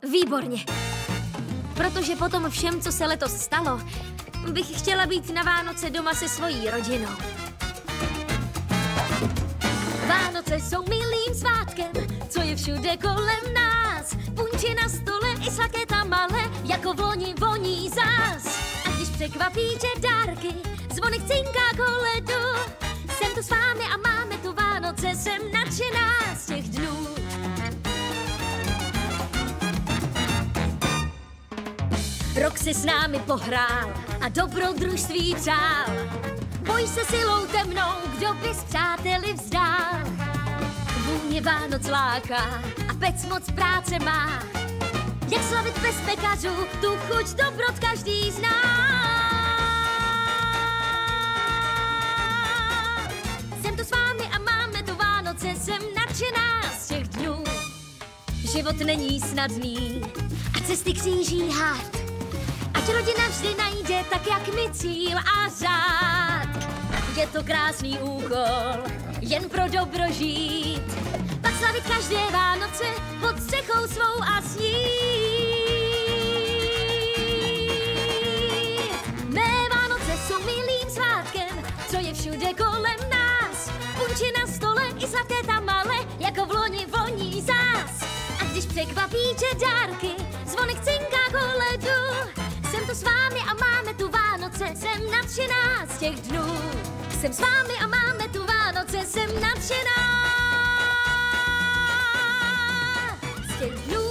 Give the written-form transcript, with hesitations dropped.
Výborně. Protože po tom všem, co se letos stalo, bych chtěla být na Vánoce doma se svojí rodinou. Vánoce jsou milým svátkem, co je všude kolem nás. Punči na stole i sladké malé, jako v loni voní zás. A když překvapíte dárky, zvonek cinká koledu. Jsem tu s vámi a máme tu Vánoce, jsem nadšená z těch dnů. Rok si s námi pohrál a dobrodružství přál. Boj se silou temnou, kdo by s přáteli vzdál. Vůně Vánoc láká a pec moc práce má. Jak slavit bez pekařů, tu chuť dobrot každý zná. Jsem tu s vámi a máme tu Vánoce, jsem nadšená z těch dnů. Život není snadný a cesty kříží had. Ať rodina vždy najde tak, jak mi cíl a řád. Je to krásný úkol, jen pro dobro žít. Pak slavit každé Vánoce pod střechou svou a snít. Mé Vánoce jsou milým svátkem, co je všude kolem nás. Punči na stole i sladké tamale, jako v loni voní zás. A když překvapíte dárky, zvonek cinká koledu. Jsem tu s vámi a máme tu Vánoce, jsem nadšená z těch dnů. Jsem s vámi a máme tu Vánoce, jsem nadšená z těch dnů.